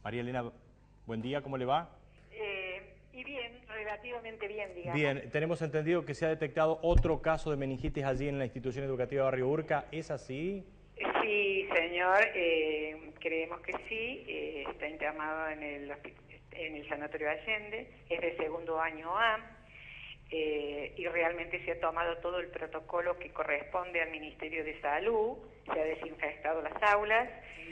María Elena, buen día, ¿cómo le va? Y bien, relativamente bien, digamos. Bien, tenemos entendido que se ha detectado otro caso de meningitis allí en la institución educativa Barrio Urca, ¿es así? Sí, señor, creemos que sí, está internado en el Sanatorio Allende, es de segundo año A, y realmente se ha tomado todo el protocolo que corresponde al Ministerio de Salud, se ha desinfectado las aulas,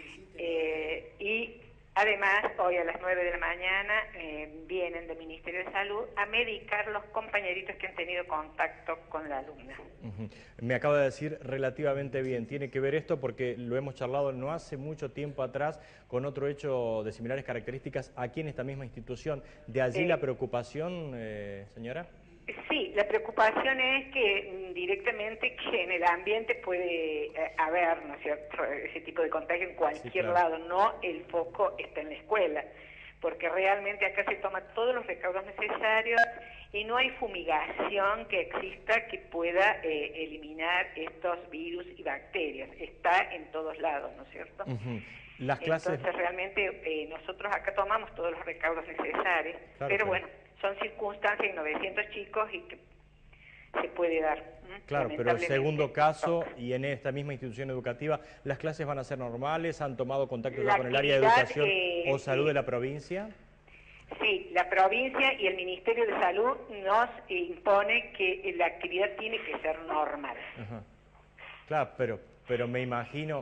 y además hoy a las 9 de la mañana vienen del Ministerio de Salud a medicar los compañeritos que han tenido contacto con la alumna. Me acaba de decir relativamente bien. Tiene que ver esto porque lo hemos charlado no hace mucho tiempo atrás con otro hecho de similares características aquí en esta misma institución. ¿De allí la preocupación, señora? Sí, la preocupación es que directamente que en el ambiente puede haber, ¿no es cierto?, ese tipo de contagio en cualquier Sí, claro. lado, no el foco está en la escuela, porque realmente acá se toman todos los recaudos necesarios y no hay fumigación que exista que pueda eliminar estos virus y bacterias, está en todos lados, ¿no es cierto? Las clases... Entonces realmente nosotros acá tomamos todos los recaudos necesarios, Claro, pero bueno, son circunstancias de 900 chicos y que se puede dar. Claro, pero segundo caso, y en esta misma institución educativa, ¿las clases van a ser normales? ¿Han tomado contacto ya con el área de educación o salud de la provincia? Sí, la provincia y el Ministerio de Salud nos impone que la actividad tiene que ser normal. Ajá. Claro, pero me imagino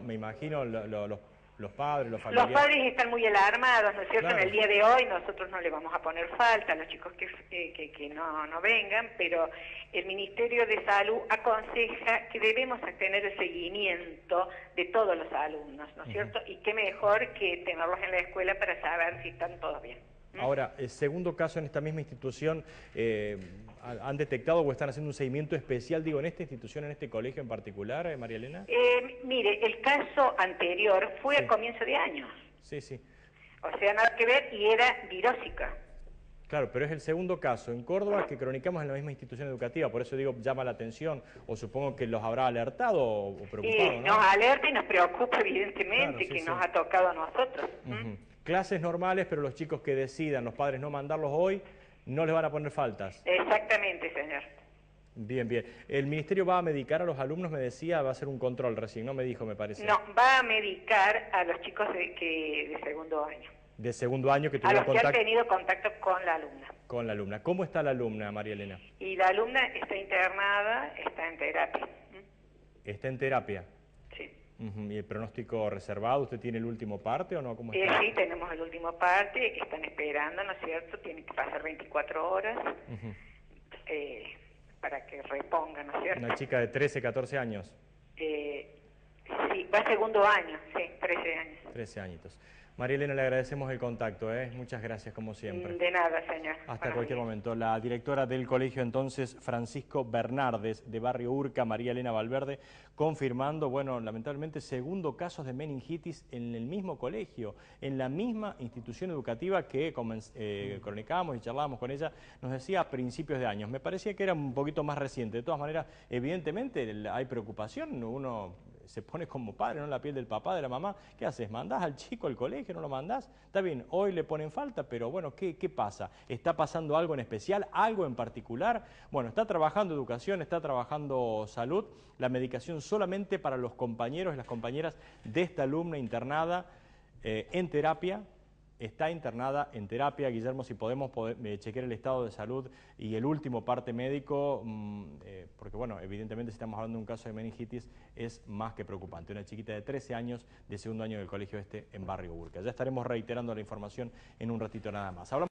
los padres, los familiares... Los padres están muy alarmados, ¿no es cierto? Claro. En el día de hoy nosotros no le vamos a poner falta a los chicos que no vengan, pero el Ministerio de Salud aconseja que debemos tener el seguimiento de todos los alumnos, ¿no es cierto? Y qué mejor que tenerlos en la escuela para saber si están todos bien. Ahora, el segundo caso en esta misma institución, ¿han detectado o están haciendo un seguimiento especial, digo, en esta institución, en este colegio en particular, María Elena? Mire, el caso anterior fue a comienzo de año. Sí, sí. O sea, nada que ver y era virósica. Claro, pero es el segundo caso en Córdoba que cronicamos en la misma institución educativa, por eso digo, llama la atención, o supongo que los habrá alertado o preocupado, ¿no? Nos alerta y nos preocupa evidentemente, claro, sí, nos ha tocado a nosotros. Clases normales, pero los chicos que decidan, los padres no mandarlos hoy, no les van a poner faltas. Exactamente, señor. Bien, bien. ¿El ministerio va a medicar a los alumnos, me decía, va a hacer un control recién, no me dijo, me parece? No, va a medicar a los chicos de segundo año. De segundo año que tuvieron contacto. A los que han tenido contacto con la alumna. Con la alumna. ¿Cómo está la alumna, María Elena? Y la alumna está internada, está en terapia. ¿Está en terapia? Sí. ¿Y el pronóstico reservado? ¿Usted tiene el último parte o no? ¿Cómo está? Sí, tenemos el último parte, están esperando, ¿no es cierto? Tienen que pasar 24 horas para que repongan, ¿no es cierto? Una chica de 13, 14 años. Sí, va a segundo año, sí, 13 años. 13 añitos. María Elena, le agradecemos el contacto, ¿eh? Muchas gracias, como siempre. De nada, señor. Hasta cualquier momento. La directora del colegio, entonces, Francisco Bernardes, de Barrio Urca, María Elena Valverde, confirmando, bueno, lamentablemente, segundo caso de meningitis en el mismo colegio, en la misma institución educativa que cronicábamos y charlábamos con ella, nos decía a principios de años. Me parecía que era un poquito más reciente. De todas maneras, evidentemente, hay preocupación. Uno se pone como padre, ¿no? En la piel del papá, de la mamá. ¿Qué haces? ¿Mandás al chico al colegio? ¿No lo mandás? Está bien, hoy le ponen falta, pero bueno, ¿qué pasa? ¿Está pasando algo en especial? ¿Algo en particular? Bueno, está trabajando educación, está trabajando salud, la medicación solamente para los compañeros y las compañeras de esta alumna internada en terapia. Está internada en terapia. Guillermo, si podemos chequear el estado de salud y el último parte médico, porque bueno, evidentemente si estamos hablando de un caso de meningitis es más que preocupante. Una chiquita de 13 años de segundo año del colegio en Barrio Urca. Ya estaremos reiterando la información en un ratito nada más.